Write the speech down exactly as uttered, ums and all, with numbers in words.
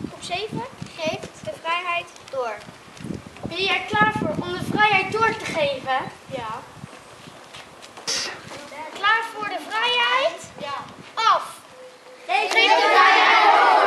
Groep zeven geeft de vrijheid door. Ben je er klaar voor om de vrijheid door te geven? Ja. Klaar voor de vrijheid? Ja. Af! Geef de vrijheid door!